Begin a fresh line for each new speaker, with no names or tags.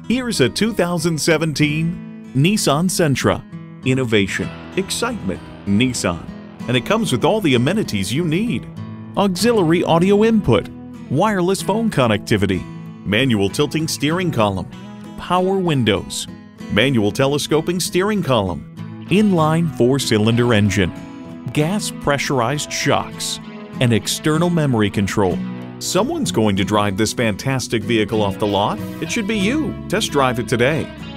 Here's a 2017 Nissan Sentra. Innovation, excitement, Nissan. And it comes with all the amenities you need. Auxiliary audio input, wireless phone connectivity, manual tilting steering column, power windows, manual telescoping steering column, inline 4-cylinder engine, gas pressurized shocks, and external memory control. Someone's going to drive this fantastic vehicle off the lot. It should be you. Test drive it today.